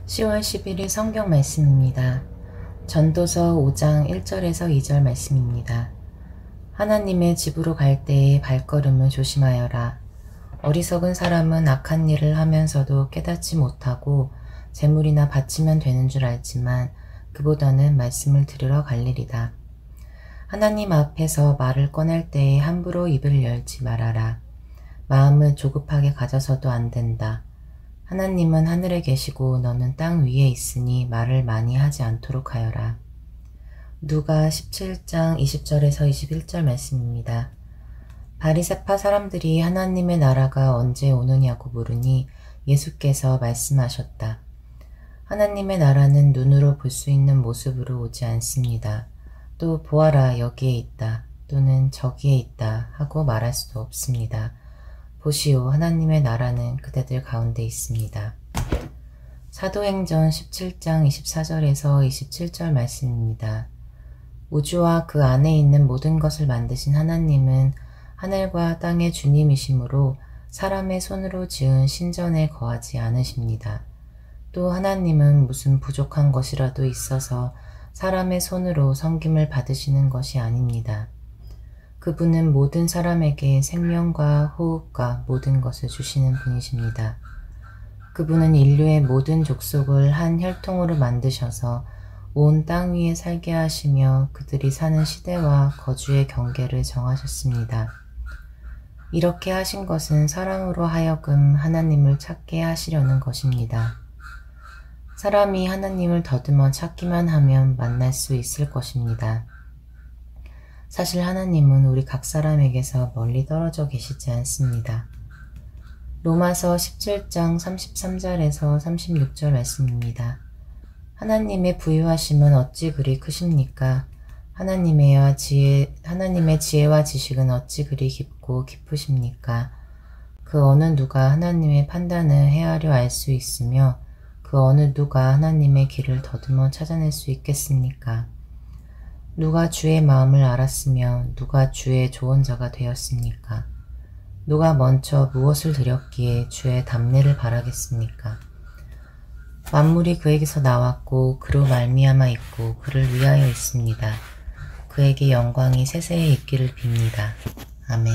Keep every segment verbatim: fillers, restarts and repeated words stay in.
시월 십일일 성경 말씀입니다. 전도서 오 장 일 절에서 이 절 말씀입니다. 하나님의 집으로 갈 때의 발걸음을 조심하여라. 어리석은 사람은 악한 일을 하면서도 깨닫지 못하고 재물이나 바치면 되는 줄 알지만 그보다는 말씀을 들으러 갈 일이다. 하나님 앞에서 말을 꺼낼 때에 함부로 입을 열지 말아라. 마음을 조급하게 가져서도 안 된다. 하나님은 하늘에 계시고 너는 땅 위에 있으니 말을 많이 하지 않도록 하여라. 누가 십칠 장 이십 절에서 이십일 절 말씀입니다. 바리새파 사람들이 하나님의 나라가 언제 오느냐고 물으니 예수께서 말씀하셨다. 하나님의 나라는 눈으로 볼 수 있는 모습으로 오지 않습니다. 또 보아라 여기에 있다 또는 저기에 있다 하고 말할 수도 없습니다. 보시오 하나님의 나라는 그대들 가운데 있습니다. 사도행전 십칠 장 이십사 절에서 이십칠 절 말씀입니다. 우주와 그 안에 있는 모든 것을 만드신 하나님은 하늘과 땅의 주님이시므로 사람의 손으로 지은 신전에 거하지 않으십니다. 또 하나님은 무슨 부족한 것이라도 있어서 사람의 손으로 섬김을 받으시는 것이 아닙니다. 그분은 모든 사람에게 생명과 호흡과 모든 것을 주시는 분이십니다. 그분은 인류의 모든 족속을 한 혈통으로 만드셔서 온 땅 위에 살게 하시며 그들이 사는 시대와 거주의 경계를 정하셨습니다. 이렇게 하신 것은 사람으로 하여금 하나님을 찾게 하시려는 것입니다. 사람이 하나님을 더듬어 찾기만 하면 만날 수 있을 것입니다. 사실 하나님은 우리 각 사람에게서 멀리 떨어져 계시지 않습니다. 로마서 십칠 장 삼십삼 절에서 삼십육 절 말씀입니다. 하나님의 부유하심은 어찌 그리 크십니까? 하나님의 지혜, 하나님의 지혜와 지식은 어찌 그리 깊고 깊으십니까? 그 어느 누가 하나님의 판단을 헤아려 알 수 있으며 그 어느 누가 하나님의 길을 더듬어 찾아낼 수 있겠습니까? 누가 주의 마음을 알았으며 누가 주의 조언자가 되었습니까? 누가 먼저 무엇을 드렸기에 주의 답례를 바라겠습니까? 만물이 그에게서 나왔고 그로 말미암아 있고 그를 위하여 있습니다. 그에게 영광이 세세에 있기를 빕니다. 아멘.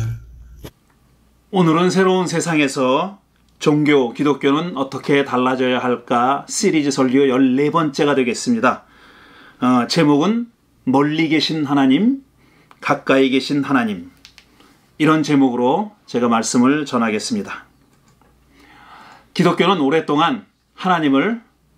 오늘은 새로운 세상에서 종교, 기독교는 어떻게 달라져야 할까 시리즈 설교 열네 번째가 되겠습니다. 어, 제목은 멀리 계신 하나님, 가까이 계신 하나님, 이런 제목으로 제가 말씀을 전하겠습니다. 기독교는 오랫동안 하나님을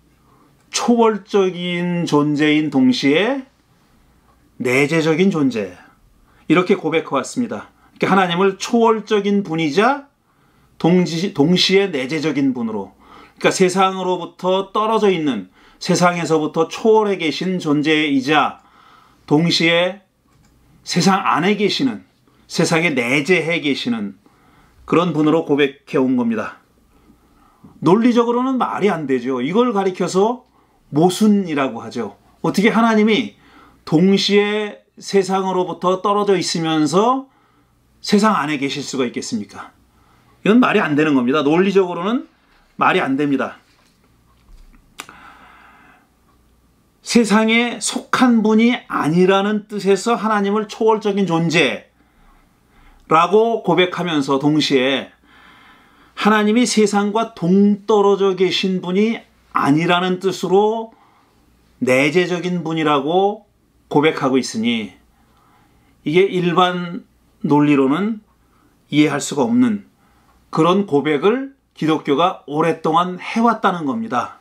초월적인 존재인 동시에 내재적인 존재, 이렇게 고백해왔습니다. 그러니까 하나님을 초월적인 분이자 동시, 동시에 내재적인 분으로, 그러니까 세상으로부터 떨어져 있는, 세상에서부터 초월해 계신 존재이자 동시에 세상 안에 계시는, 세상에 내재해 계시는 그런 분으로 고백해 온 겁니다. 논리적으로는 말이 안 되죠. 이걸 가리켜서 모순이라고 하죠. 어떻게 하나님이 동시에 세상으로부터 떨어져 있으면서 세상 안에 계실 수가 있겠습니까? 이건 말이 안 되는 겁니다. 논리적으로는 말이 안 됩니다. 세상에 속한 분이 아니라는 뜻에서 하나님을 초월적인 존재라고 고백하면서 동시에 하나님이 세상과 동떨어져 계신 분이 아니라는 뜻으로 내재적인 분이라고 고백하고 있으니 이게 일반 논리로는 이해할 수가 없는 그런 고백을 기독교가 오랫동안 해왔다는 겁니다.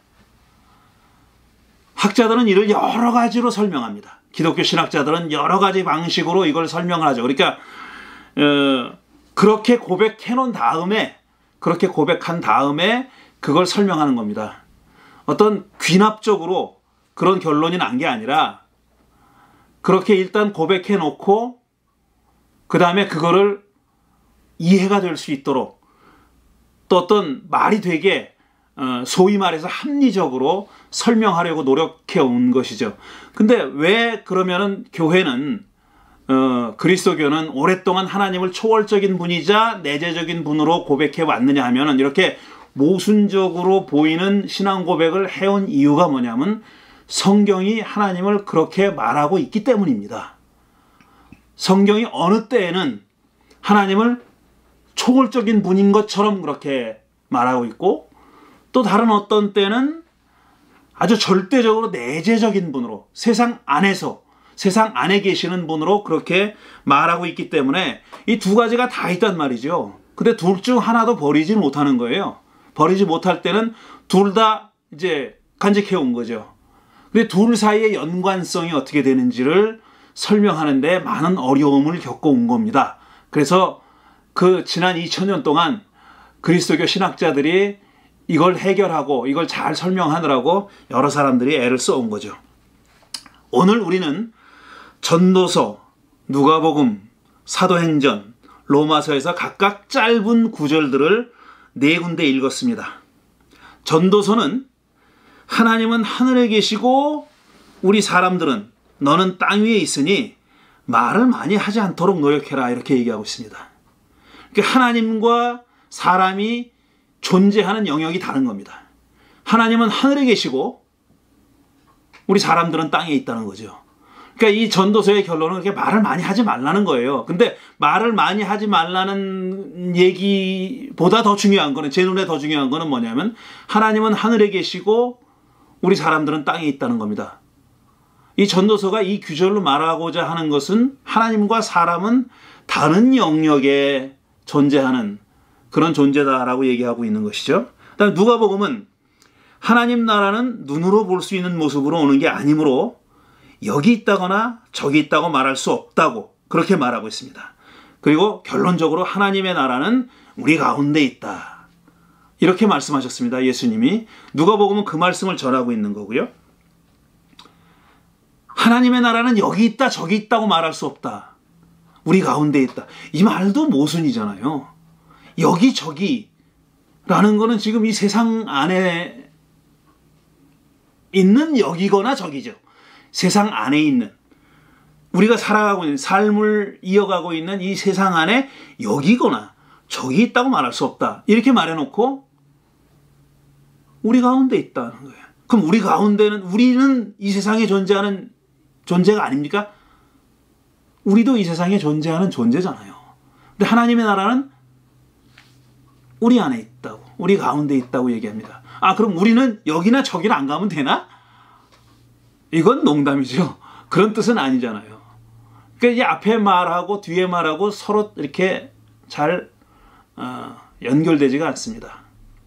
학자들은 이를 여러 가지로 설명합니다. 기독교 신학자들은 여러 가지 방식으로 이걸 설명을 하죠. 그러니까 어, 그렇게 고백해 놓은 다음에 그렇게 고백한 다음에 그걸 설명하는 겁니다. 어떤 귀납적으로 그런 결론이 난 게 아니라 그렇게 일단 고백해 놓고 그 다음에 그거를 이해가 될 수 있도록 또 어떤 말이 되게 소위 말해서 합리적으로 설명하려고 노력해 온 것이죠. 근데 왜 그러면은 교회는 어, 그리스도교는 오랫동안 하나님을 초월적인 분이자 내재적인 분으로 고백해 왔느냐 하면은 이렇게 모순적으로 보이는 신앙 고백을 해온 이유가 뭐냐면 성경이 하나님을 그렇게 말하고 있기 때문입니다. 성경이 어느 때에는 하나님을 초월적인 분인 것처럼 그렇게 말하고 있고, 또 다른 어떤 때는 아주 절대적으로 내재적인 분으로, 세상 안에서, 세상 안에 계시는 분으로 그렇게 말하고 있기 때문에 이 두 가지가 다 있단 말이죠. 근데 둘 중 하나도 버리지 못하는 거예요. 버리지 못할 때는 둘 다 이제 간직해 온 거죠. 근데 둘 사이의 연관성이 어떻게 되는지를 설명하는데 많은 어려움을 겪어온 겁니다. 그래서 그 지난 이천 년 동안 그리스도교 신학자들이 이걸 해결하고 이걸 잘 설명하느라고 여러 사람들이 애를 써온 거죠. 오늘 우리는 전도서, 누가복음, 사도행전, 로마서에서 각각 짧은 구절들을 네 군데 읽었습니다. 전도서는 하나님은 하늘에 계시고 우리 사람들은 너는 땅 위에 있으니 말을 많이 하지 않도록 노력해라, 이렇게 얘기하고 있습니다. 그러니까 하나님과 사람이 존재하는 영역이 다른 겁니다. 하나님은 하늘에 계시고 우리 사람들은 땅에 있다는 거죠. 그러니까 이 전도서의 결론은 그렇게 말을 많이 하지 말라는 거예요. 근데 말을 많이 하지 말라는 얘기보다 더 중요한 거는, 제 눈에 더 중요한 거는 뭐냐면 하나님은 하늘에 계시고 우리 사람들은 땅에 있다는 겁니다. 이 전도서가 이 규절로 말하고자 하는 것은 하나님과 사람은 다른 영역에 존재하는 그런 존재다라고 얘기하고 있는 것이죠. 그다음에 누가복음은 하나님 나라는 눈으로 볼 수 있는 모습으로 오는 게 아니므로 여기 있다거나 저기 있다고 말할 수 없다고 그렇게 말하고 있습니다. 그리고 결론적으로 하나님의 나라는 우리 가운데 있다, 이렇게 말씀하셨습니다. 예수님이. 누가복음은 그 말씀을 전하고 있는 거고요. 하나님의 나라는 여기 있다 저기 있다고 말할 수 없다, 우리 가운데 있다. 이 말도 모순이잖아요. 여기저기 라는 거는 지금 이 세상 안에 있는 여기거나 저기죠. 세상 안에 있는, 우리가 살아가고 있는, 삶을 이어가고 있는 이 세상 안에 여기거나 저기 있다고 말할 수 없다, 이렇게 말해놓고 우리 가운데 있다는 거예요. 그럼 우리 가운데는, 우리는 이 세상에 존재하는 존재가 아닙니까? 우리도 이 세상에 존재하는 존재잖아요. 근데 하나님의 나라는 우리 안에 있다고, 우리 가운데 있다고 얘기합니다. 아, 그럼 우리는 여기나 저기나 안 가면 되나? 이건 농담이죠. 그런 뜻은 아니잖아요. 그러니까 이 앞에 말하고 뒤에 말하고 서로 이렇게 잘 어, 연결되지가 않습니다.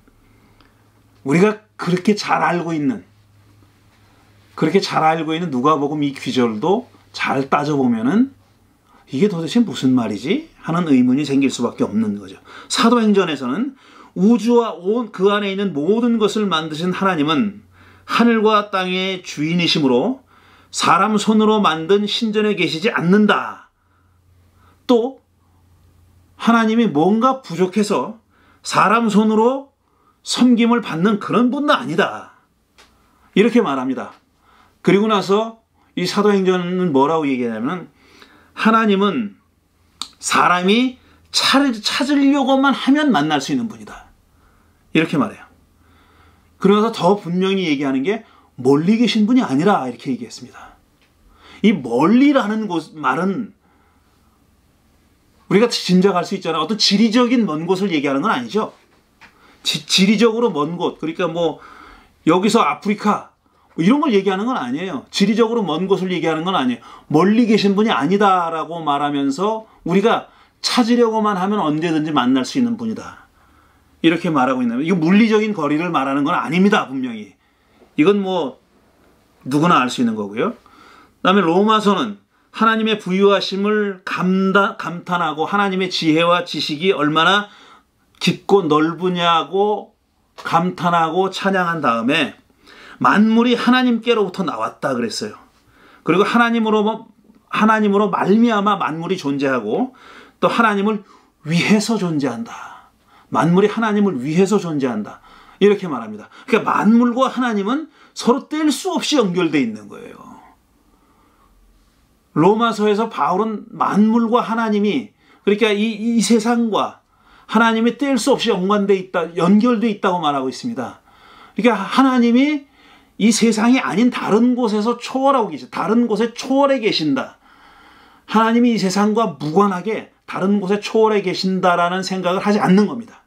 우리가 그렇게 잘 알고 있는, 그렇게 잘 알고 있는 누가복음 이 귀절도 잘 따져보면은 이게 도대체 무슨 말이지? 하는 의문이 생길 수밖에 없는 거죠. 사도행전에서는 우주와 온 그 안에 있는 모든 것을 만드신 하나님은 하늘과 땅의 주인이시므로 사람 손으로 만든 신전에 계시지 않는다. 또 하나님이 뭔가 부족해서 사람 손으로 섬김을 받는 그런 분도 아니다, 이렇게 말합니다. 그리고 나서 이 사도행전은 뭐라고 얘기하냐면 하나님은 사람이 찾으려고만 하면 만날 수 있는 분이다, 이렇게 말해요. 그러면서 더 분명히 얘기하는 게 멀리 계신 분이 아니라, 이렇게 얘기했습니다. 이 멀리라는 곳, 말은 우리가 짐작할 수 있잖아요. 어떤 지리적인 먼 곳을 얘기하는 건 아니죠. 지, 지리적으로 먼 곳, 그러니까 뭐 여기서 아프리카 뭐 이런 걸 얘기하는 건 아니에요. 지리적으로 먼 곳을 얘기하는 건 아니에요. 멀리 계신 분이 아니다라고 말하면서 우리가 찾으려고만 하면 언제든지 만날 수 있는 분이다, 이렇게 말하고 있는 거예요. 이거 물리적인 거리를 말하는 건 아닙니다, 분명히. 이건 뭐 누구나 알 수 있는 거고요. 그다음에 로마서는 하나님의 부유하심을 감다, 감탄하고 하나님의 지혜와 지식이 얼마나 깊고 넓으냐고 감탄하고 찬양한 다음에 만물이 하나님께로부터 나왔다 그랬어요. 그리고 하나님으로 하나님으로 말미암아 만물이 존재하고 또 하나님을 위해서 존재한다. 만물이 하나님을 위해서 존재한다, 이렇게 말합니다. 그러니까 만물과 하나님은 서로 뗄 수 없이 연결되어 있는 거예요. 로마서에서 바울은 만물과 하나님이, 그러니까 이, 이 세상과 하나님이 뗄 수 없이 연관돼 있다, 연결돼 있다고 말하고 있습니다. 그러니까 하나님이 이 세상이 아닌 다른 곳에서 초월하고 계시, 다른 곳에 초월해 계신다. 하나님이 이 세상과 무관하게 다른 곳에 초월해 계신다라는 생각을 하지 않는 겁니다.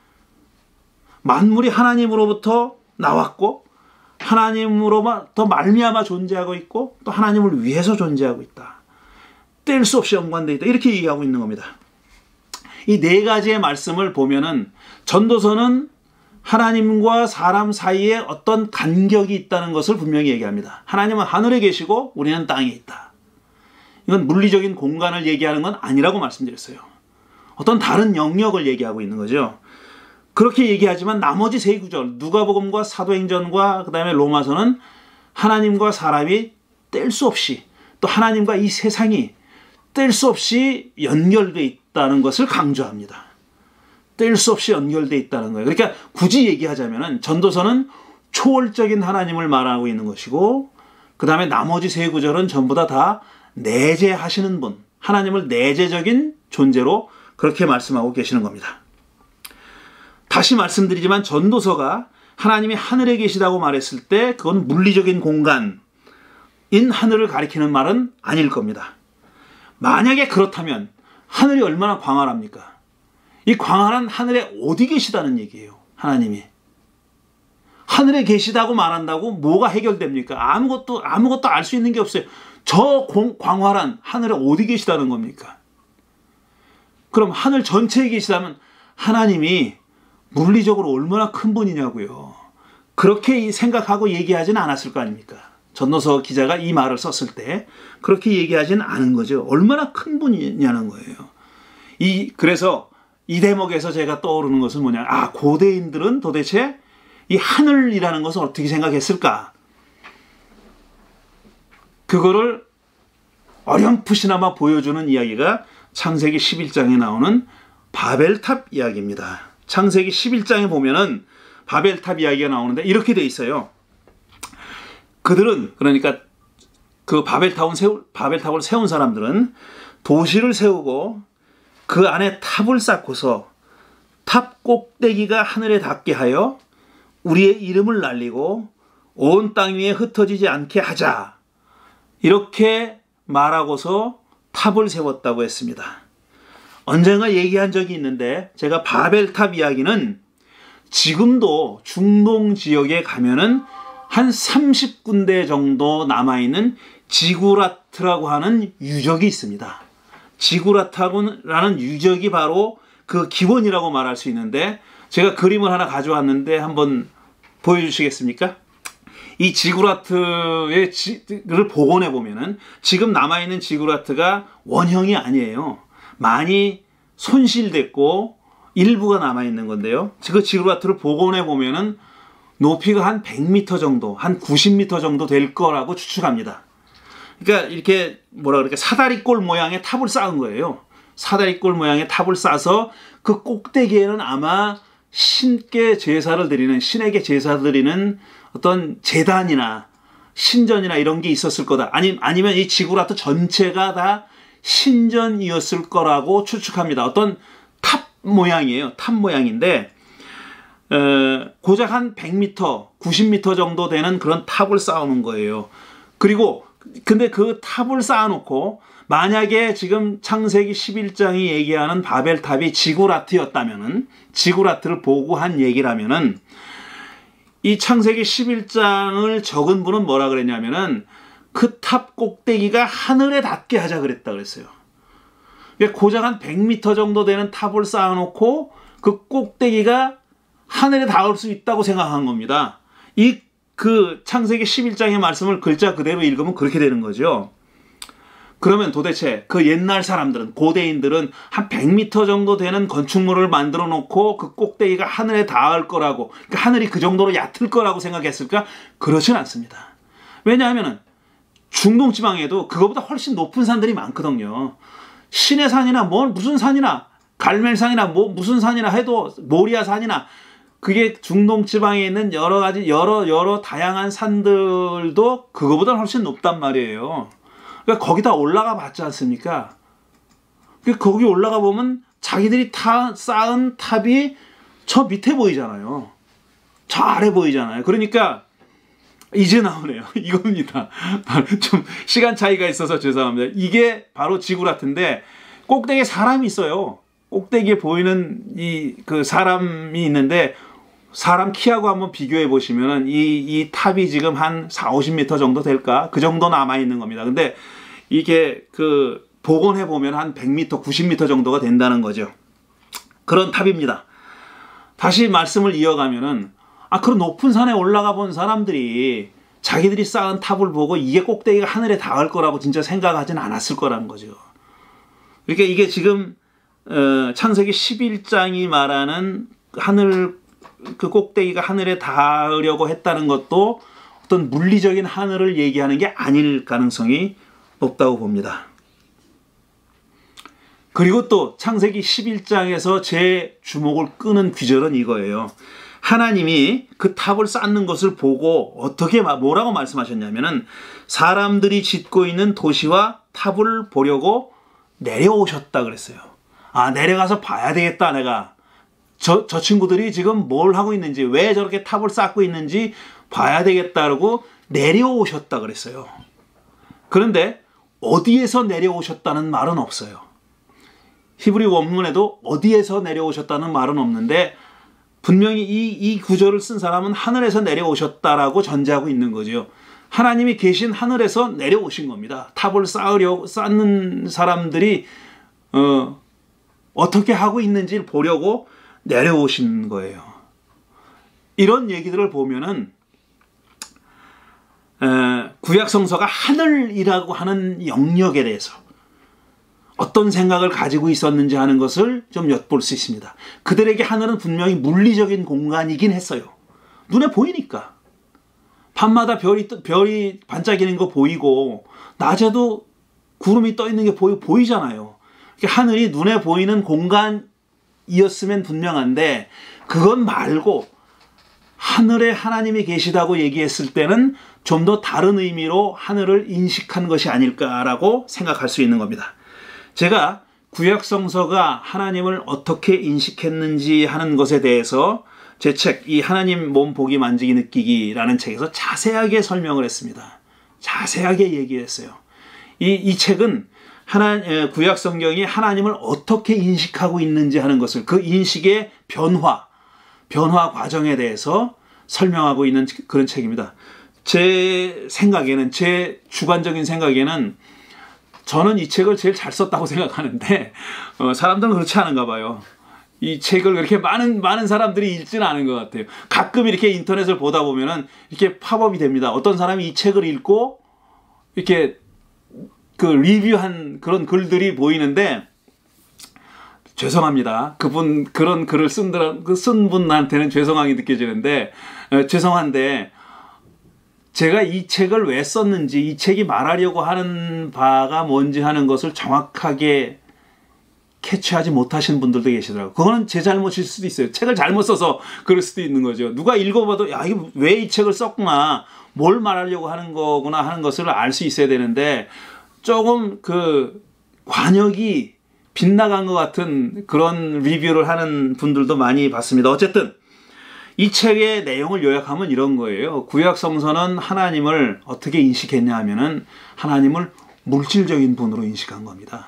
만물이 하나님으로부터 나왔고 하나님으로부터 말미암아 존재하고 있고 또 하나님을 위해서 존재하고 있다. 뗄 수 없이 연관되어 있다. 이렇게 얘기하고 있는 겁니다. 이 네 가지의 말씀을 보면은 전도서는 하나님과 사람 사이에 어떤 간격이 있다는 것을 분명히 얘기합니다. 하나님은 하늘에 계시고 우리는 땅에 있다. 이건 물리적인 공간을 얘기하는 건 아니라고 말씀드렸어요. 어떤 다른 영역을 얘기하고 있는 거죠. 그렇게 얘기하지만 나머지 세 구절, 누가복음과 사도행전과 그 다음에 로마서는 하나님과 사람이 뗄 수 없이, 또 하나님과 이 세상이 뗄 수 없이 연결되어 있다는 것을 강조합니다. 뗄 수 없이 연결되어 있다는 거예요. 그러니까 굳이 얘기하자면 전도서는 초월적인 하나님을 말하고 있는 것이고, 그 다음에 나머지 세 구절은 전부 다 다 내재하시는 분, 하나님을 내재적인 존재로 그렇게 말씀하고 계시는 겁니다. 다시 말씀드리지만 전도서가 하나님이 하늘에 계시다고 말했을 때 그건 물리적인 공간인 하늘을 가리키는 말은 아닐 겁니다. 만약에 그렇다면 하늘이 얼마나 광활합니까? 이 광활한 하늘에 어디 계시다는 얘기예요. 하나님이. 하늘에 계시다고 말한다고 뭐가 해결됩니까? 아무것도 아무것도 알 수 있는 게 없어요. 저 공, 광활한 하늘에 어디 계시다는 겁니까? 그럼 하늘 전체에 계시다면 하나님이 물리적으로 얼마나 큰 분이냐고요. 그렇게 생각하고 얘기하지는 않았을 거 아닙니까? 전도서 기자가 이 말을 썼을 때 그렇게 얘기하지는 않은 거죠. 얼마나 큰 분이냐는 거예요. 이 그래서 이 대목에서 제가 떠오르는 것은 뭐냐? 아, 고대인들은 도대체 이 하늘이라는 것을 어떻게 생각했을까? 그거를 어렴풋이나마 보여주는 이야기가 창세기 십일 장에 나오는 바벨탑 이야기입니다. 창세기 십일 장에 보면은 바벨탑 이야기가 나오는데 이렇게 돼 있어요. 그들은, 그러니까 그 바벨탑을 세울, 바벨탑을 세운 사람들은 도시를 세우고 그 안에 탑을 쌓고서 탑 꼭대기가 하늘에 닿게 하여 우리의 이름을 날리고 온 땅 위에 흩어지지 않게 하자. 이렇게 말하고서 탑을 세웠다고 했습니다. 언젠가 얘기한 적이 있는데 제가 바벨탑 이야기는 지금도 중동 지역에 가면은 한 삼십 군데 정도 남아있는 지구라트라고 하는 유적이 있습니다. 지구라트라는 유적이 바로 그 기원이라고 말할 수 있는데 제가 그림을 하나 가져왔는데 한번 보여주시겠습니까? 이 지구라트의 를 복원해 보면은 지금 남아있는 지구라트가 원형이 아니에요. 많이 손실됐고 일부가 남아있는 건데요. 그 지구라트를 복원해 보면은 높이가 한 백 미터 정도, 한 구십 미터 정도 될 거라고 추측합니다. 그러니까 이렇게 뭐라 그럴까, 사다리꼴 모양의 탑을 쌓은 거예요. 사다리꼴 모양의 탑을 쌓아서 그 꼭대기에는 아마 신께 제사를 드리는, 신에게 제사 드리는 어떤 제단이나 신전이나 이런 게 있었을 거다. 아니, 아니면 이 지구라트 전체가 다 신전이었을 거라고 추측합니다. 어떤 탑 모양이에요. 탑 모양인데 어, 고작 한 백 미터, 구십 미터 정도 되는 그런 탑을 쌓아놓은 거예요. 그리고 근데 그 탑을 쌓아놓고 만약에 지금 창세기 십일 장이 얘기하는 바벨탑이 지구라트였다면은, 지구라트를 보고 한 얘기라면은 이 창세기 십일 장을 적은 분은 뭐라 그랬냐면은 그 탑 꼭대기가 하늘에 닿게 하자 그랬다 그랬어요. 고작 한 백 미터 정도 되는 탑을 쌓아놓고 그 꼭대기가 하늘에 닿을 수 있다고 생각한 겁니다. 이 그 창세기 십일 장의 말씀을 글자 그대로 읽으면 그렇게 되는 거죠. 그러면 도대체 그 옛날 사람들은, 고대인들은 한 백 미터 정도 되는 건축물을 만들어 놓고 그 꼭대기가 하늘에 닿을 거라고, 그러니까 하늘이 그 정도로 얕을 거라고 생각했을까? 그렇진 않습니다. 왜냐하면 중동 지방에도 그거보다 훨씬 높은 산들이 많거든요. 신의 산이나 뭐 무슨 산이나, 갈멜산이나 뭐 무슨 산이나 해도, 모리아 산이나, 그게 중동 지방에 있는 여러 가지 여러 여러 다양한 산들도 그거보다 훨씬 높단 말이에요. 그러니까 거기다 올라가 봤지 않습니까? 거기 올라가 보면 자기들이 타, 쌓은 탑이 저 밑에 보이잖아요. 저 아래 보이잖아요. 그러니까 이제 나오네요. 이겁니다. 좀 시간 차이가 있어서 죄송합니다. 이게 바로 지구 같은데 꼭대기에 사람이 있어요. 꼭대기에 보이는 이 그 사람이 있는데 사람 키하고 한번 비교해 보시면은 이, 이 탑이 지금 한 사오십 미터 정도 될까? 그 정도 남아 있는 겁니다. 근데 이게 그 복원해 보면 한 백 미터, 구십 미터 정도가 된다는 거죠. 그런 탑입니다. 다시 말씀을 이어가면은 아, 그런 높은 산에 올라가 본 사람들이 자기들이 쌓은 탑을 보고 이게 꼭대기가 하늘에 닿을 거라고 진짜 생각하진 않았을 거라는 거죠. 그러니까 이게 지금 어, 창세기 십일 장이 말하는 하늘 그 꼭대기가 하늘에 닿으려고 했다는 것도 어떤 물리적인 하늘을 얘기하는 게 아닐 가능성이 높다고 봅니다. 그리고 또 창세기 십일 장에서 제 주목을 끄는 귀절은 이거예요. 하나님이 그 탑을 쌓는 것을 보고 어떻게 뭐라고 말씀하셨냐면은 사람들이 짓고 있는 도시와 탑을 보려고 내려오셨다 그랬어요. 아, 내려가서 봐야 되겠다. 내가 저, 저 친구들이 지금 뭘 하고 있는지, 왜 저렇게 탑을 쌓고 있는지 봐야 되겠다고 내려오셨다 그랬어요. 그런데 어디에서 내려오셨다는 말은 없어요. 히브리 원문에도 어디에서 내려오셨다는 말은 없는데 분명히 이, 이 구절을 쓴 사람은 하늘에서 내려오셨다라고 전제하고 있는 거죠. 하나님이 계신 하늘에서 내려오신 겁니다. 탑을 쌓으려고 쌓는 사람들이 어, 어떻게 하고 있는지를 보려고 내려오신 거예요. 이런 얘기들을 보면은 에, 구약 성서가 하늘이라고 하는 영역에 대해서 어떤 생각을 가지고 있었는지 하는 것을 좀 엿볼 수 있습니다. 그들에게 하늘은 분명히 물리적인 공간이긴 했어요. 눈에 보이니까. 밤마다 별이, 별이 반짝이는 거 보이고 낮에도 구름이 떠 있는 게 보이, 보이잖아요. 하늘이 눈에 보이는 공간이었으면 분명한데 그건 말고 하늘에 하나님이 계시다고 얘기했을 때는 좀 더 다른 의미로 하늘을 인식한 것이 아닐까라고 생각할 수 있는 겁니다. 제가 구약 성서가 하나님을 어떻게 인식했는지 하는 것에 대해서 제 책, 이 하나님 몸 보기 만지기 느끼기라는 책에서 자세하게 설명을 했습니다. 자세하게 얘기했어요. 이, 이 책은 하나, 구약 성경이 하나님을 어떻게 인식하고 있는지 하는 것을 그 인식의 변화, 변화 과정에 대해서 설명하고 있는 그런 책입니다. 제 생각에는, 제 주관적인 생각에는 저는 이 책을 제일 잘 썼다고 생각하는데 어, 사람들은 그렇지 않은가 봐요. 이 책을 그렇게 많은 많은 사람들이 읽지는 않은 것 같아요. 가끔 이렇게 인터넷을 보다 보면은 이렇게 팝업이 됩니다. 어떤 사람이 이 책을 읽고 이렇게 그 리뷰한 그런 글들이 보이는데 죄송합니다. 그분 그런 글을 쓴, 쓴 분한테는 죄송하게 느껴지는데 어, 죄송한데 제가 이 책을 왜 썼는지, 이 책이 말하려고 하는 바가 뭔지 하는 것을 정확하게 캐치하지 못하신 분들도 계시더라고요. 그거는 제 잘못일 수도 있어요. 책을 잘못 써서 그럴 수도 있는 거죠. 누가 읽어봐도 야, 이거 왜 이 책을 썼구나, 뭘 말하려고 하는 거구나 하는 것을 알 수 있어야 되는데 조금 그 관역이 빗나간 것 같은 그런 리뷰를 하는 분들도 많이 봤습니다. 어쨌든 이 책의 내용을 요약하면 이런 거예요. 구약 성서는 하나님을 어떻게 인식했냐 하면은 하나님을 물질적인 분으로 인식한 겁니다.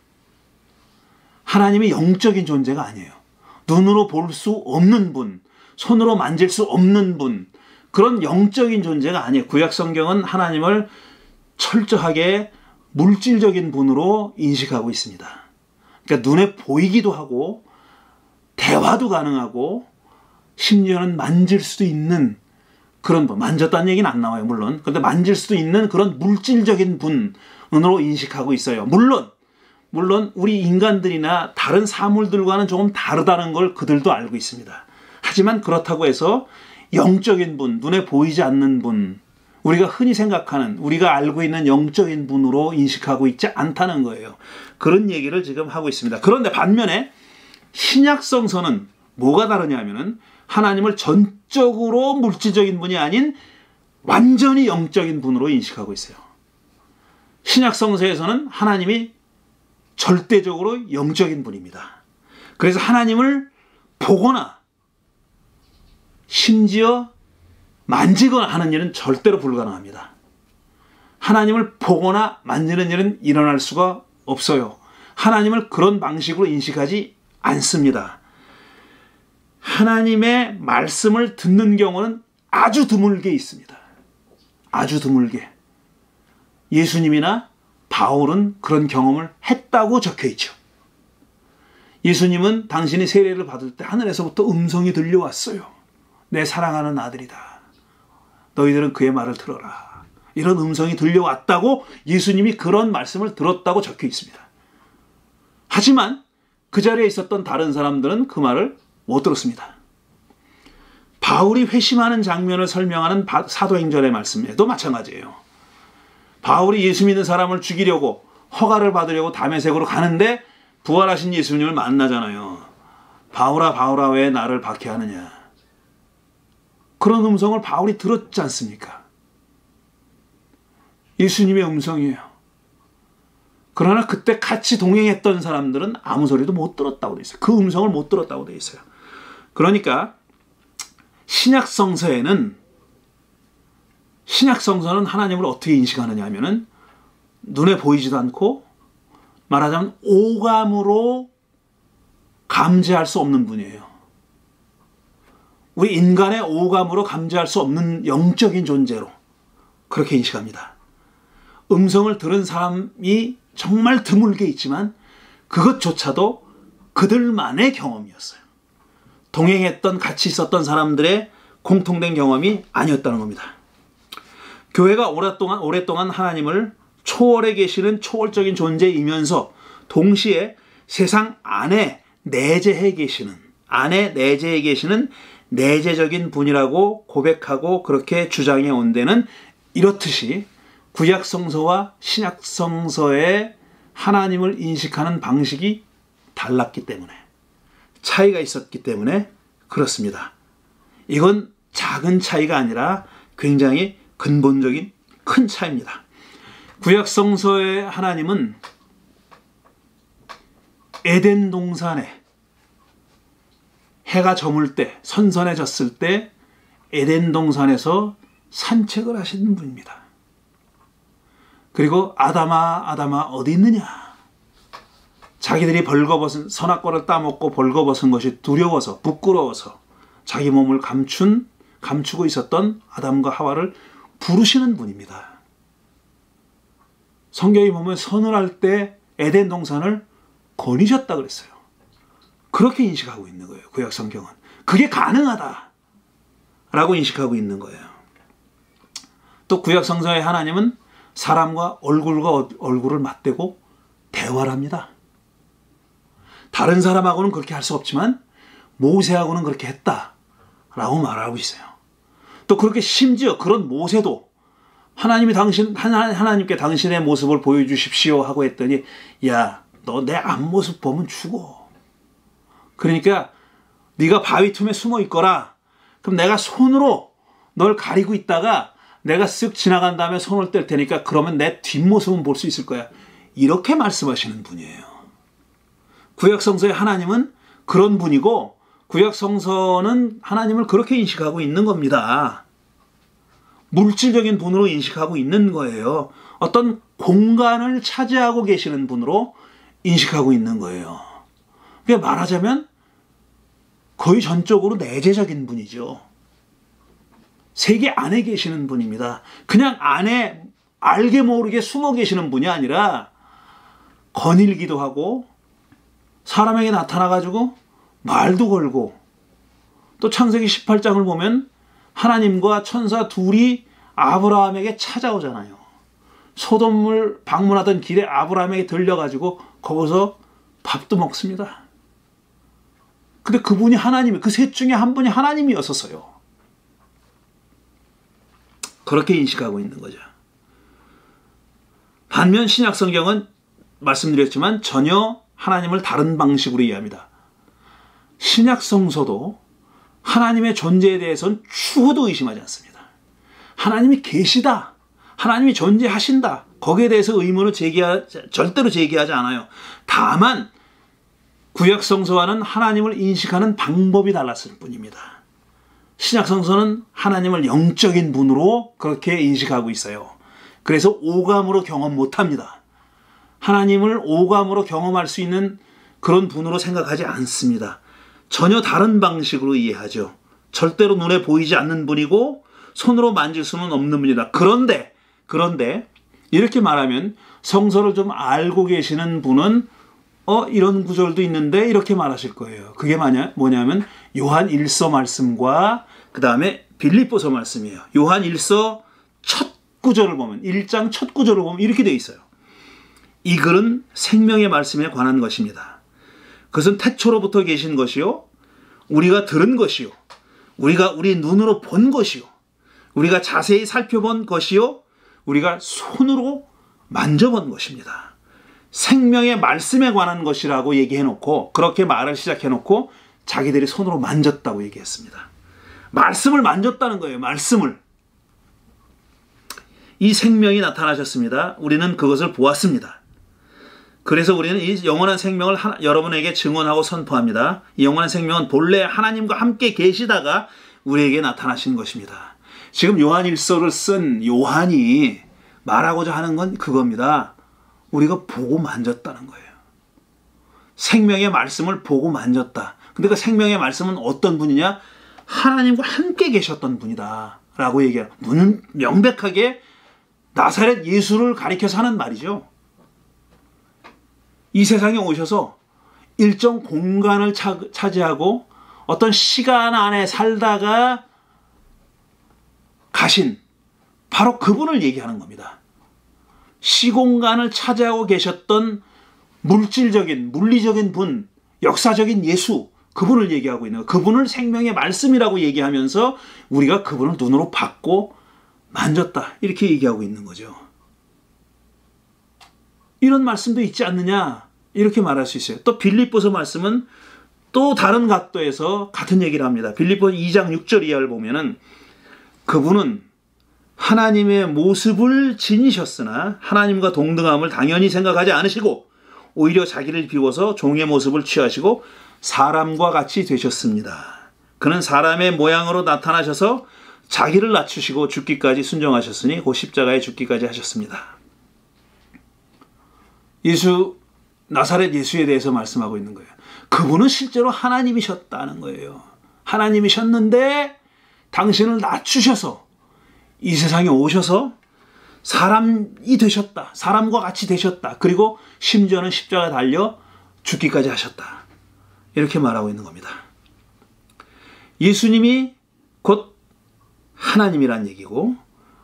하나님이 영적인 존재가 아니에요. 눈으로 볼 수 없는 분, 손으로 만질 수 없는 분, 그런 영적인 존재가 아니에요. 구약 성경은 하나님을 철저하게 물질적인 분으로 인식하고 있습니다. 그러니까 눈에 보이기도 하고 대화도 가능하고 심지어는 만질 수도 있는 그런 분, 만졌다는 얘기는 안 나와요 물론. 그런데 만질 수도 있는 그런 물질적인 분으로 인식하고 있어요. 물론 물론 우리 인간들이나 다른 사물들과는 조금 다르다는 걸 그들도 알고 있습니다. 하지만 그렇다고 해서 영적인 분, 눈에 보이지 않는 분, 우리가 흔히 생각하는, 우리가 알고 있는 영적인 분으로 인식하고 있지 않다는 거예요. 그런 얘기를 지금 하고 있습니다. 그런데 반면에 신약 성서는 뭐가 다르냐 하면은 하나님을 전적으로 물질적인 분이 아닌 완전히 영적인 분으로 인식하고 있어요. 신약 성서에서는 하나님이 절대적으로 영적인 분입니다. 그래서 하나님을 보거나 심지어 만지거나 하는 일은 절대로 불가능합니다. 하나님을 보거나 만지는 일은 일어날 수가 없어요. 하나님을 그런 방식으로 인식하지 않습니다. 하나님의 말씀을 듣는 경우는 아주 드물게 있습니다. 아주 드물게. 예수님이나 바울은 그런 경험을 했다고 적혀 있죠. 예수님은 당신이 세례를 받을 때 하늘에서부터 음성이 들려왔어요. 내 사랑하는 아들이다. 너희들은 그의 말을 들어라. 이런 음성이 들려왔다고 예수님이 그런 말씀을 들었다고 적혀 있습니다. 하지만 그 자리에 있었던 다른 사람들은 그 말을 못 들었습니다. 바울이 회심하는 장면을 설명하는 사도행전의 말씀에도 마찬가지예요. 바울이 예수 믿는 사람을 죽이려고 허가를 받으려고 다메섹으로 가는데 부활하신 예수님을 만나잖아요. 바울아 바울아 왜 나를 박해하느냐. 그런 음성을 바울이 들었지 않습니까? 예수님의 음성이에요. 그러나 그때 같이 동행했던 사람들은 아무 소리도 못 들었다고 돼 있어요. 그 음성을 못 들었다고 돼 있어요. 그러니까 신약성서에는 신약성서는 하나님을 어떻게 인식하느냐 하면은 눈에 보이지도 않고 말하자면 오감으로 감지할 수 없는 분이에요. 우리 인간의 오감으로 감지할 수 없는 영적인 존재로 그렇게 인식합니다. 음성을 들은 사람이 정말 드물게 있지만 그것조차도 그들만의 경험이었어요. 동행했던 같이 있었던 사람들의 공통된 경험이 아니었다는 겁니다. 교회가 오랫동안, 오랫동안 하나님을 초월해 계시는 초월적인 존재이면서 동시에 세상 안에 내재해 계시는, 안에 내재해 계시는 내재적인 분이라고 고백하고 그렇게 주장해 온 데는 이렇듯이 구약성서와 신약성서의 하나님을 인식하는 방식이 달랐기 때문에, 차이가 있었기 때문에 그렇습니다. 이건 작은 차이가 아니라 굉장히 근본적인 큰 차이입니다. 구약성서의 하나님은 에덴 동산에 해가 저물 때, 선선해졌을 때 에덴 동산에서 산책을 하시는 분입니다. 그리고 아담아 아담아 어디 있느냐. 자기들이 벌거벗은 선악과를 따먹고 벌거벗은 것이 두려워서 부끄러워서 자기 몸을 감춘 감추고 있었던 아담과 하와를 부르시는 분입니다. 성경에 보면 선을 때 에덴 동산을 거니셨다 그랬어요. 그렇게 인식하고 있는 거예요. 구약 성경은. 그게 가능하다라고 인식하고 있는 거예요. 또 구약 성서의 하나님은 사람과 얼굴과 얼굴을 맞대고 대화를 합니다. 다른 사람하고는 그렇게 할 수 없지만 모세하고는 그렇게 했다라고 말하고 있어요. 또 그렇게 심지어 그런 모세도 하나님이 당신, 하나님께 당신의 모습을 보여주십시오 하고 했더니 야, 너 내 앞모습 보면 죽어. 그러니까 네가 바위 틈에 숨어 있거라. 그럼 내가 손으로 널 가리고 있다가 내가 쓱 지나간 다음에 손을 뗄 테니까 그러면 내 뒷모습은 볼 수 있을 거야. 이렇게 말씀하시는 분이에요. 구약성서의 하나님은 그런 분이고 구약성서는 하나님을 그렇게 인식하고 있는 겁니다. 물질적인 분으로 인식하고 있는 거예요. 어떤 공간을 차지하고 계시는 분으로 인식하고 있는 거예요. 그러니까 말하자면 거의 전적으로 내재적인 분이죠. 세계 안에 계시는 분입니다. 그냥 안에 알게 모르게 숨어 계시는 분이 아니라 거닐기도 하고 사람에게 나타나가지고 말도 걸고 또 창세기 십팔 장을 보면 하나님과 천사 둘이 아브라함에게 찾아오잖아요. 소돔을 방문하던 길에 아브라함에게 들려가지고 거기서 밥도 먹습니다. 근데 그분이 하나님이, 그 셋 중에 한 분이 하나님이었었어요. 그렇게 인식하고 있는 거죠. 반면 신약성경은 말씀드렸지만 전혀 하나님을 다른 방식으로 이해합니다. 신약성서도 하나님의 존재에 대해서는 추호도 의심하지 않습니다. 하나님이 계시다. 하나님이 존재하신다. 거기에 대해서 의문을 제기하, 절대로 제기하지 않아요. 다만 구약 성서와는 하나님을 인식하는 방법이 달랐을 뿐입니다. 신약 성서는 하나님을 영적인 분으로 그렇게 인식하고 있어요. 그래서 오감으로 경험 못합니다. 하나님을 오감으로 경험할 수 있는 그런 분으로 생각하지 않습니다. 전혀 다른 방식으로 이해하죠. 절대로 눈에 보이지 않는 분이고 손으로 만질 수는 없는 분이다. 그런데 그런데 이렇게 말하면 성서를 좀 알고 계시는 분은 어 이런 구절도 있는데 이렇게 말하실 거예요. 그게 뭐냐, 뭐냐면 요한 일서 말씀과 그 다음에 빌립보서 말씀이에요. 요한 일서 첫 구절을 보면 일 장 첫 구절을 보면 이렇게 되어 있어요. 이 글은 생명의 말씀에 관한 것입니다. 그것은 태초로부터 계신 것이요 우리가 들은 것이요 우리가 우리 눈으로 본 것이요 우리가 자세히 살펴본 것이요 우리가 손으로 만져본 것입니다. 생명의 말씀에 관한 것이라고 얘기해놓고 그렇게 말을 시작해놓고 자기들이 손으로 만졌다고 얘기했습니다. 말씀을 만졌다는 거예요. 말씀을. 이 생명이 나타나셨습니다. 우리는 그것을 보았습니다. 그래서 우리는 이 영원한 생명을 하나, 여러분에게 증언하고 선포합니다. 이 영원한 생명은 본래 하나님과 함께 계시다가 우리에게 나타나신 것입니다. 지금 요한일서를 쓴 요한이 말하고자 하는 건 그겁니다. 우리가 보고 만졌다는 거예요. 생명의 말씀을 보고 만졌다. 근데 그 생명의 말씀은 어떤 분이냐? 하나님과 함께 계셨던 분이다 라고 얘기해요. 눈은 명백하게 나사렛 예수를 가리켜서 하는 말이죠. 이 세상에 오셔서 일정 공간을 차, 차지하고 어떤 시간 안에 살다가 가신 바로 그분을 얘기하는 겁니다. 시공간을 차지하고 계셨던 물질적인, 물리적인 분, 역사적인 예수, 그분을 얘기하고 있는 거예요. 그분을 생명의 말씀이라고 얘기하면서 우리가 그분을 눈으로 봤고 만졌다 이렇게 얘기하고 있는 거죠. 이런 말씀도 있지 않느냐 이렇게 말할 수 있어요. 또 빌립보서 말씀은 또 다른 각도에서 같은 얘기를 합니다. 빌립보서 이 장 육 절 이하를 보면은 그분은 하나님의 모습을 지니셨으나 하나님과 동등함을 당연히 생각하지 않으시고 오히려 자기를 비워서 종의 모습을 취하시고 사람과 같이 되셨습니다. 그는 사람의 모양으로 나타나셔서 자기를 낮추시고 죽기까지 순종하셨으니 곧 십자가에 죽기까지 하셨습니다. 예수, 나사렛 예수에 대해서 말씀하고 있는 거예요. 그분은 실제로 하나님이셨다는 거예요. 하나님이셨는데 당신을 낮추셔서 이 세상에 오셔서 사람이 되셨다. 사람과 같이 되셨다. 그리고 심지어는 십자가에 달려 죽기까지 하셨다. 이렇게 말하고 있는 겁니다. 예수님이 곧 하나님이란 얘기고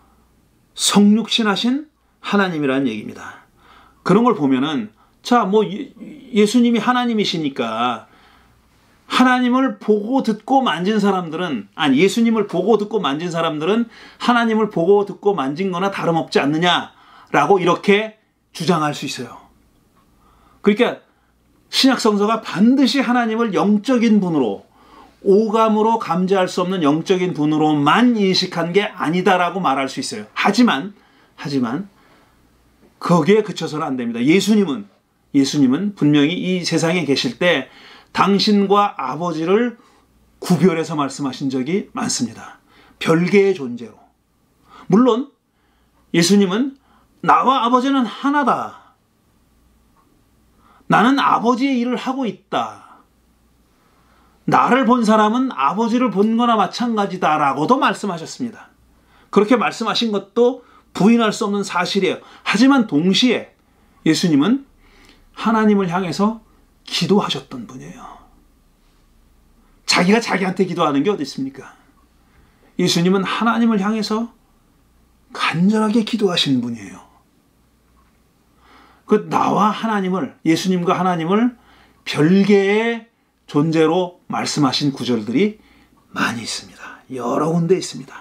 성육신하신 하나님이란 얘기입니다. 그런 걸 보면은 자, 뭐 예수님이 하나님이시니까 하나님을 보고 듣고 만진 사람들은 아니 예수님을 보고 듣고 만진 사람들은 하나님을 보고 듣고 만진 거나 다름없지 않느냐라고 이렇게 주장할 수 있어요. 그러니까 신약 성서가 반드시 하나님을 영적인 분으로 오감으로 감지할 수 없는 영적인 분으로만 인식한 게 아니다라고 말할 수 있어요. 하지만 하지만 거기에 그쳐서는 안 됩니다. 예수님은 예수님은 분명히 이 세상에 계실 때 당신과 아버지를 구별해서 말씀하신 적이 많습니다. 별개의 존재로. 물론 예수님은 나와 아버지는 하나다. 나는 아버지의 일을 하고 있다. 나를 본 사람은 아버지를 본 거나 마찬가지다라고도 말씀하셨습니다. 그렇게 말씀하신 것도 부인할 수 없는 사실이에요. 하지만 동시에 예수님은 하나님을 향해서 기도하셨던 분이에요. 자기가 자기한테 기도하는 게 어디 있습니까? 예수님은 하나님을 향해서 간절하게 기도하신 분이에요. 그 나와 하나님을, 예수님과 하나님을 별개의 존재로 말씀하신 구절들이 많이 있습니다. 여러 군데 있습니다.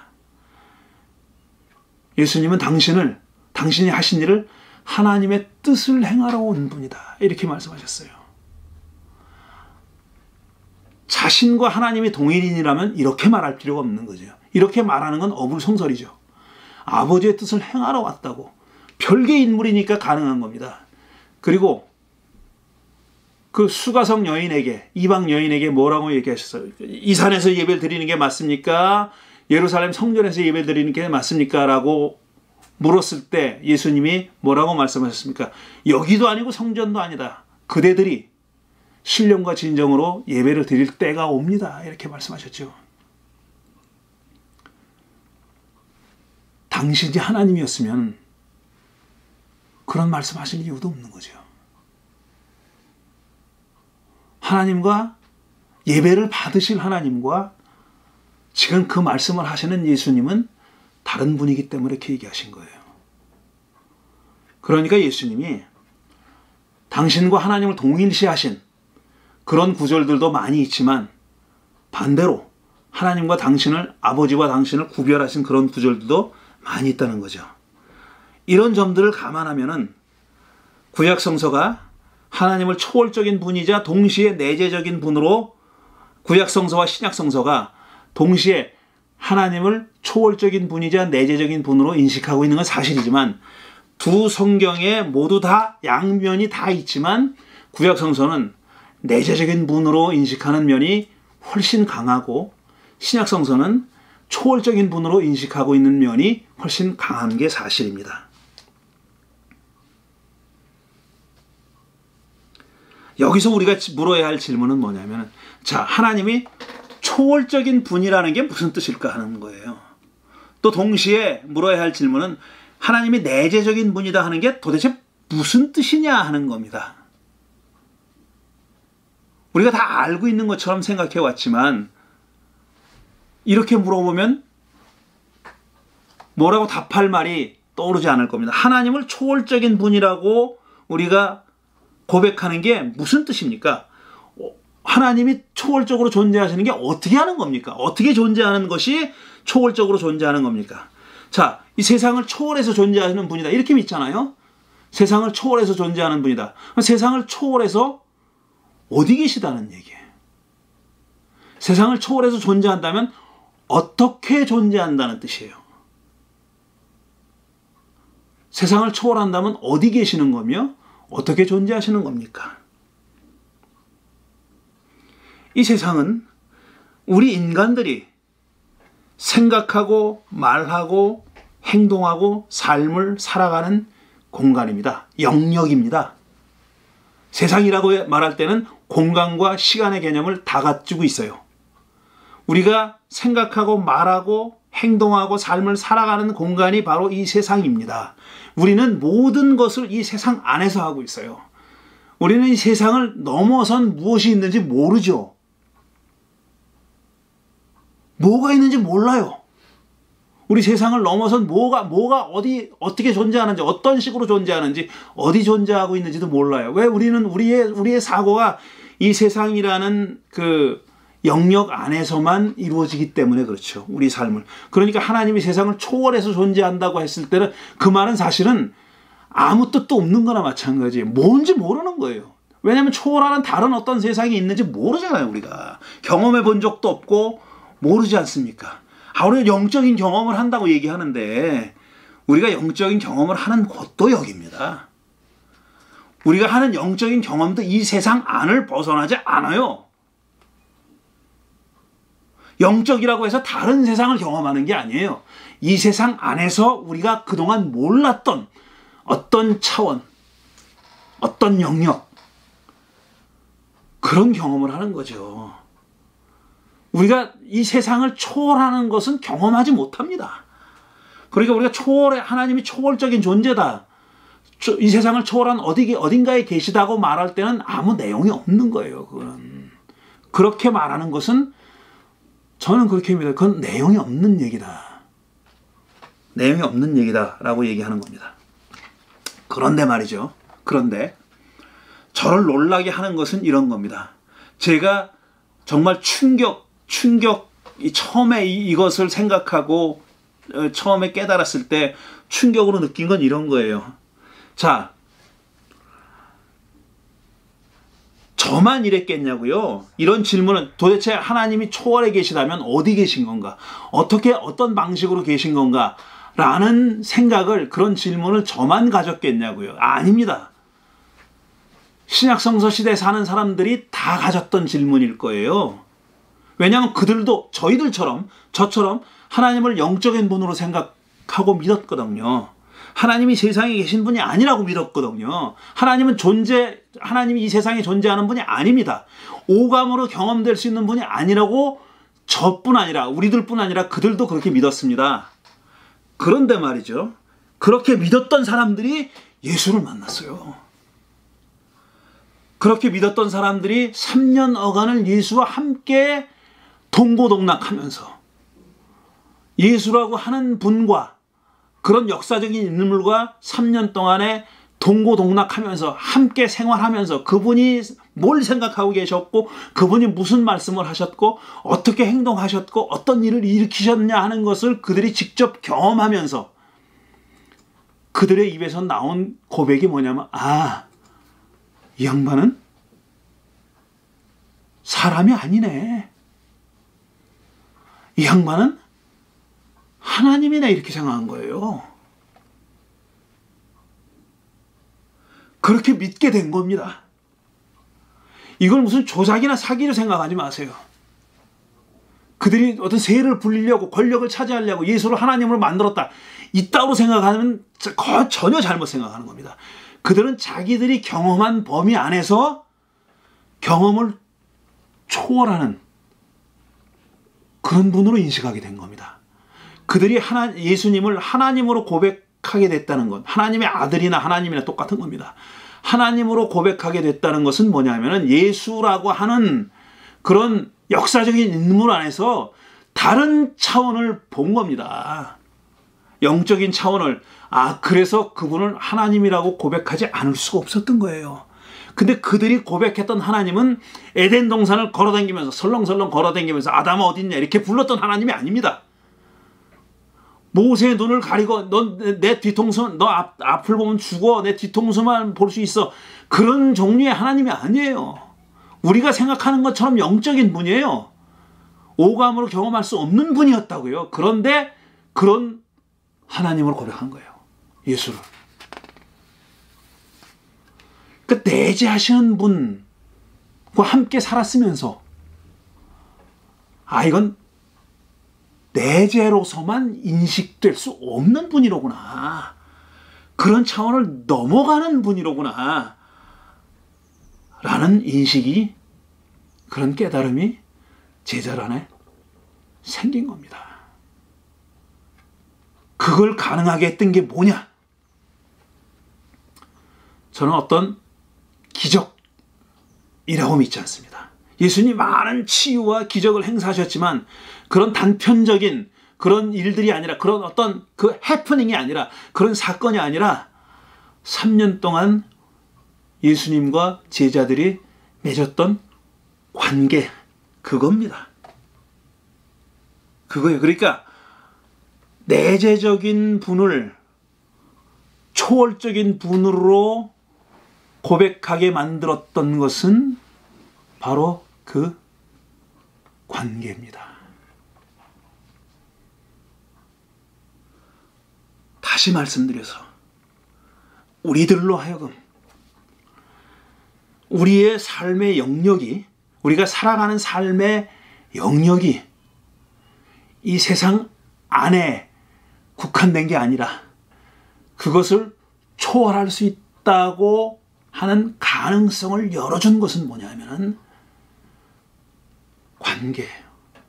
예수님은 당신을, 당신이 하신 일을 하나님의 뜻을 행하러 온 분이다. 이렇게 말씀하셨어요. 자신과 하나님이 동일인이라면 이렇게 말할 필요가 없는 거죠. 이렇게 말하는 건 어불성설이죠. 아버지의 뜻을 행하러 왔다고. 별개 인물이니까 가능한 겁니다. 그리고 그 수가성 여인에게, 이방 여인에게 뭐라고 얘기하셨어요? 이 산에서 예배를 드리는 게 맞습니까? 예루살렘 성전에서 예배를 드리는 게 맞습니까? 라고 물었을 때 예수님이 뭐라고 말씀하셨습니까? 여기도 아니고 성전도 아니다. 그대들이 신령과 진정으로 예배를 드릴 때가 옵니다. 이렇게 말씀하셨죠. 당신이 하나님이었으면 그런 말씀하실 이유도 없는 거죠. 하나님과 예배를 받으실 하나님과 지금 그 말씀을 하시는 예수님은 다른 분이기 때문에 이렇게 얘기하신 거예요. 그러니까 예수님이 당신과 하나님을 동일시하신 그런 구절들도 많이 있지만 반대로 하나님과 당신을, 아버지와 당신을 구별하신 그런 구절들도 많이 있다는 거죠. 이런 점들을 감안하면은 구약 성서가 하나님을 초월적인 분이자 동시에 내재적인 분으로, 구약 성서와 신약 성서가 동시에 하나님을 초월적인 분이자 내재적인 분으로 인식하고 있는 건 사실이지만 두 성경에 모두 다 양면이 다 있지만 구약 성서는 내재적인 분으로 인식하는 면이 훨씬 강하고 신약 성서는 초월적인 분으로 인식하고 있는 면이 훨씬 강한 게 사실입니다. 여기서 우리가 물어야 할 질문은 뭐냐면, 자, 하나님이 초월적인 분이라는 게 무슨 뜻일까 하는 거예요. 또 동시에 물어야 할 질문은 하나님이 내재적인 분이다 하는 게 도대체 무슨 뜻이냐 하는 겁니다. 우리가 다 알고 있는 것처럼 생각해 왔지만 이렇게 물어보면 뭐라고 답할 말이 떠오르지 않을 겁니다. 하나님을 초월적인 분이라고 우리가 고백하는 게 무슨 뜻입니까? 하나님이 초월적으로 존재하시는 게 어떻게 하는 겁니까? 어떻게 존재하는 것이 초월적으로 존재하는 겁니까? 자, 이 세상을 초월해서 존재하는 분이다. 이렇게 믿잖아요. 세상을 초월해서 존재하는 분이다. 세상을 초월해서 어디 계시다는 얘기예요. 세상을 초월해서 존재한다면 어떻게 존재한다는 뜻이에요. 세상을 초월한다면 어디 계시는 거며 어떻게 존재하시는 겁니까? 이 세상은 우리 인간들이 생각하고 말하고 행동하고 삶을 살아가는 공간입니다. 영역입니다. 세상이라고 말할 때는 공간과 시간의 개념을 다 갖추고 있어요. 우리가 생각하고 말하고 행동하고 삶을 살아가는 공간이 바로 이 세상입니다. 우리는 모든 것을 이 세상 안에서 하고 있어요. 우리는 이 세상을 넘어선 무엇이 있는지 모르죠. 뭐가 있는지 몰라요. 우리 세상을 넘어선 뭐가, 뭐가 어디, 어떻게 존재하는지, 어떤 식으로 존재하는지, 어디 존재하고 있는지도 몰라요. 왜? 우리는 우리의, 우리의 사고가 이 세상이라는 그 영역 안에서만 이루어지기 때문에 그렇죠. 우리 삶을. 그러니까 하나님이 세상을 초월해서 존재한다고 했을 때는 그 말은 사실은 아무 뜻도 없는 거나 마찬가지예요. 뭔지 모르는 거예요. 왜냐하면 초월하는 다른 어떤 세상이 있는지 모르잖아요. 우리가. 경험해 본 적도 없고 모르지 않습니까? 아, 우리가 영적인 경험을 한다고 얘기하는데 우리가 영적인 경험을 하는 곳도 여기입니다. 우리가 하는 영적인 경험도 이 세상 안을 벗어나지 않아요. 영적이라고 해서 다른 세상을 경험하는 게 아니에요. 이 세상 안에서 우리가 그동안 몰랐던 어떤 차원, 어떤 영역, 그런 경험을 하는 거죠. 우리가 이 세상을 초월하는 것은 경험하지 못합니다. 그러니까 우리가 초월해, 하나님이 초월적인 존재다, 이 세상을 초월한 어디, 어딘가에 계시다고 말할 때는 아무 내용이 없는 거예요. 그건. 그렇게 말하는 것은 저는 그렇게 믿어요. 그건 내용이 없는 얘기다. 내용이 없는 얘기다라고 얘기하는 겁니다. 그런데 말이죠. 그런데 저를 놀라게 하는 것은 이런 겁니다. 제가 정말 충격, 충격, 처음에 이것을 생각하고 처음에 깨달았을 때 충격으로 느낀 건 이런 거예요. 자, 저만 이랬겠냐고요? 이런 질문은 도대체 하나님이 초월해 계시다면 어디 계신 건가? 어떻게, 어떤 방식으로 계신 건가? 라는 생각을, 그런 질문을 저만 가졌겠냐고요? 아닙니다. 신약성서 시대에 사는 사람들이 다 가졌던 질문일 거예요. 왜냐하면 그들도 저희들처럼 저처럼 하나님을 영적인 분으로 생각하고 믿었거든요. 하나님이 세상에 계신 분이 아니라고 믿었거든요. 하나님은 존재, 하나님이 이 세상에 존재하는 분이 아닙니다. 오감으로 경험될 수 있는 분이 아니라고 저뿐 아니라 우리들뿐 아니라 그들도 그렇게 믿었습니다. 그런데 말이죠. 그렇게 믿었던 사람들이 예수를 만났어요. 그렇게 믿었던 사람들이 삼 년 어간을 예수와 함께 동고동락하면서 예수라고 하는 분과 그런 역사적인 인물과 삼 년 동안에 동고동락하면서 함께 생활하면서 그분이 뭘 생각하고 계셨고 그분이 무슨 말씀을 하셨고 어떻게 행동하셨고 어떤 일을 일으키셨냐 하는 것을 그들이 직접 경험하면서 그들의 입에서 나온 고백이 뭐냐면 아, 이 양반은 사람이 아니네. 이 양반은 하나님이네 이렇게 생각한 거예요. 그렇게 믿게 된 겁니다. 이걸 무슨 조작이나 사기로 생각하지 마세요. 그들이 어떤 세를 불리려고 권력을 차지하려고 예수를 하나님으로 만들었다. 이따위로 생각하면 전혀 잘못 생각하는 겁니다. 그들은 자기들이 경험한 범위 안에서 경험을 초월하는 그런 분으로 인식하게 된 겁니다. 그들이 하나, 예수님을 하나님으로 고백하게 됐다는 것, 하나님의 아들이나 하나님이나 똑같은 겁니다. 하나님으로 고백하게 됐다는 것은 뭐냐면은 예수라고 하는 그런 역사적인 인물 안에서 다른 차원을 본 겁니다. 영적인 차원을. 아, 그래서 그분을 하나님이라고 고백하지 않을 수가 없었던 거예요. 근데 그들이 고백했던 하나님은 에덴 동산을 걸어다니면서 설렁설렁 걸어다니면서 아담아 어딨냐 이렇게 불렀던 하나님이 아닙니다. 모세의 눈을 가리고 너 내 뒤통수 너 앞, 앞을 보면 죽어 내 뒤통수만 볼 수 있어 그런 종류의 하나님이 아니에요. 우리가 생각하는 것처럼 영적인 분이에요. 오감으로 경험할 수 없는 분이었다고요. 그런데 그런 하나님을 고백한 거예요. 예수를. 그 내재하시는 분과 함께 살았으면서 아 이건 내재로서만 인식될 수 없는 분이로구나. 그런 차원을 넘어가는 분이로구나. 라는 인식이 그런 깨달음이 제자들 안에 생긴 겁니다. 그걸 가능하게 했던 게 뭐냐? 저는 어떤 기적이라고 믿지 않습니다. 예수님이 많은 치유와 기적을 행사하셨지만 그런 단편적인 그런 일들이 아니라 그런 어떤 그 해프닝이 아니라 그런 사건이 아니라 삼 년 동안 예수님과 제자들이 맺었던 관계 그겁니다. 그거예요. 그러니까 내재적인 분을 초월적인 분으로 고백하게 만들었던 것은 바로 그 관계입니다. 다시 말씀드려서 우리들로 하여금 우리의 삶의 영역이 우리가 살아가는 삶의 영역이 이 세상 안에 국한된 게 아니라 그것을 초월할 수 있다고 하는 가능성을 열어준 것은 뭐냐면 관계예요.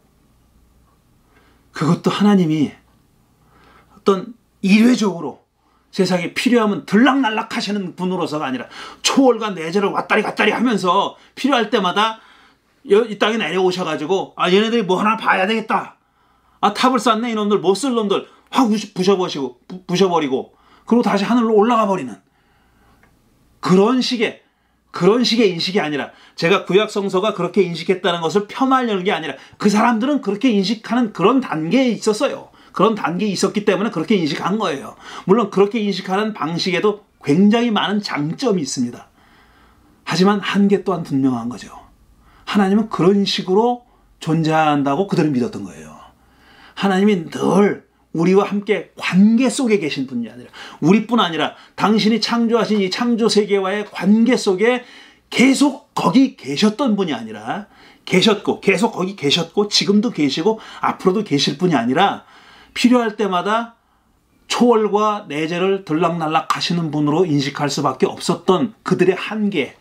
그것도 하나님이 어떤 일회적으로 세상에 필요하면 들락날락 하시는 분으로서가 아니라 초월과 내재를 왔다리 갔다리 하면서 필요할 때마다 이 땅에 내려오셔가지고 아 얘네들이 뭐 하나 봐야 되겠다. 아 탑을 쌓네 이놈들 못 쓸 놈들 확 부셔버리고 부셔버리고 그리고 다시 하늘로 올라가 버리는 그런 식의 그런 식의 인식이 아니라 제가 구약 성서가 그렇게 인식했다는 것을 폄하하려는 게 아니라 그 사람들은 그렇게 인식하는 그런 단계에 있었어요. 그런 단계에 있었기 때문에 그렇게 인식한 거예요. 물론 그렇게 인식하는 방식에도 굉장히 많은 장점이 있습니다. 하지만 한계 또한 분명한 거죠. 하나님은 그런 식으로 존재한다고 그들은 믿었던 거예요. 하나님이 늘 우리와 함께 관계 속에 계신 분이 아니라 우리뿐 아니라 당신이 창조하신 이 창조 세계와의 관계 속에 계속 거기 계셨던 분이 아니라 계셨고 계속 거기 계셨고 지금도 계시고 앞으로도 계실 분이 아니라 필요할 때마다 초월과 내재를 들락날락 하시는 분으로 인식할 수밖에 없었던 그들의 한계,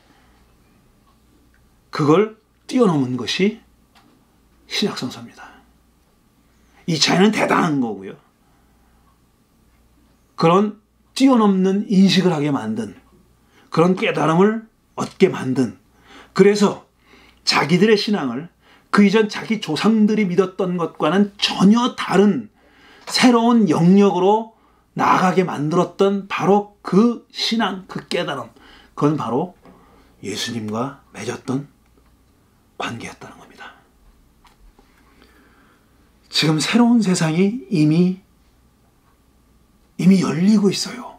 그걸 뛰어넘은 것이 신약성서입니다. 이 차이는 대단한 거고요. 그런 뛰어넘는 인식을 하게 만든, 그런 깨달음을 얻게 만든, 그래서 자기들의 신앙을 그 이전 자기 조상들이 믿었던 것과는 전혀 다른 새로운 영역으로 나아가게 만들었던 바로 그 신앙, 그 깨달음, 그건 바로 예수님과 맺었던 관계였다는 겁니다. 지금 새로운 세상이 이미 이미 열리고 있어요.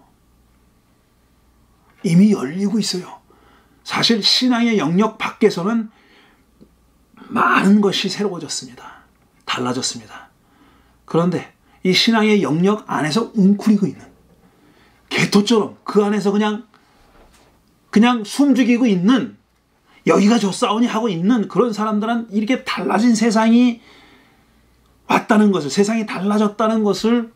이미 열리고 있어요. 사실 신앙의 영역 밖에서는 많은 것이 새로워졌습니다. 달라졌습니다. 그런데 이 신앙의 영역 안에서 웅크리고 있는, 개토처럼 그 안에서 그냥 그냥 숨죽이고 있는, 여기가 좋사오니 하고 있는 그런 사람들은 이렇게 달라진 세상이 왔다는 것을, 세상이 달라졌다는 것을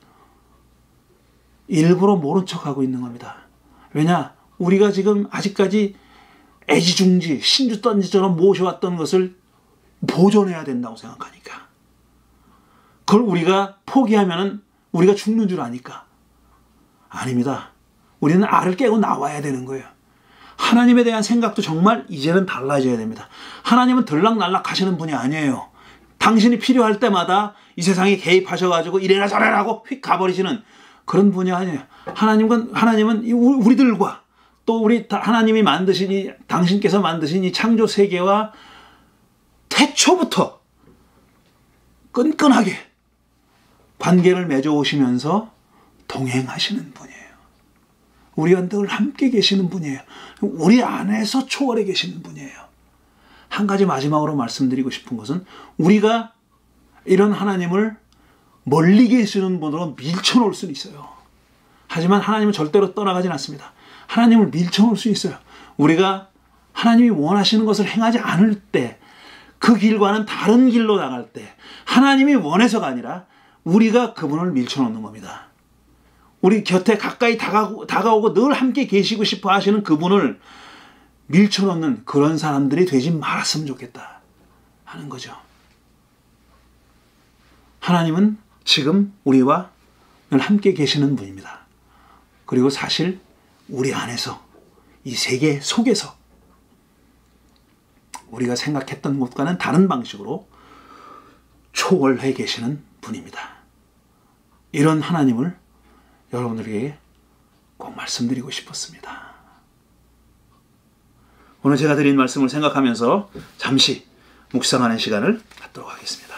일부러 모른 척하고 있는 겁니다. 왜냐? 우리가 지금 아직까지 애지중지, 신주던지처럼 모셔왔던 것을 보존해야 된다고 생각하니까. 그걸 우리가 포기하면은 우리가 죽는 줄 아니까. 아닙니다. 우리는 알을 깨고 나와야 되는 거예요. 하나님에 대한 생각도 정말 이제는 달라져야 됩니다. 하나님은 들락날락 하시는 분이 아니에요. 당신이 필요할 때마다 이 세상에 개입하셔가지고 이래라 저래라 하고 휙 가버리시는 그런 분이 아니에요. 하나님은, 하나님은 우리들과 또 우리 하나님이 만드신 이, 당신께서 만드신 이 창조 세계와 태초부터 끈끈하게 관계를 맺어오시면서 동행하시는 분이에요. 우리와 늘 함께 계시는 분이에요. 우리 안에서 초월해 계시는 분이에요. 한 가지 마지막으로 말씀드리고 싶은 것은, 우리가 이런 하나님을 멀리 계시는 분으로 밀쳐놓을 수는 있어요. 하지만 하나님은 절대로 떠나가진 않습니다. 하나님을 밀쳐놓을 수 있어요. 우리가 하나님이 원하시는 것을 행하지 않을 때, 그 길과는 다른 길로 나갈 때, 하나님이 원해서가 아니라 우리가 그분을 밀쳐놓는 겁니다. 우리 곁에 가까이 다가오고, 다가오고 늘 함께 계시고 싶어 하시는 그분을 밀쳐놓는 그런 사람들이 되지 말았으면 좋겠다 하는 거죠. 하나님은 지금 우리와 늘 함께 계시는 분입니다. 그리고 사실 우리 안에서, 이 세계 속에서 우리가 생각했던 것과는 다른 방식으로 초월해 계시는 분입니다. 이런 하나님을 여러분들에게 꼭 말씀드리고 싶었습니다. 오늘 제가 드린 말씀을 생각하면서 잠시 묵상하는 시간을 갖도록 하겠습니다.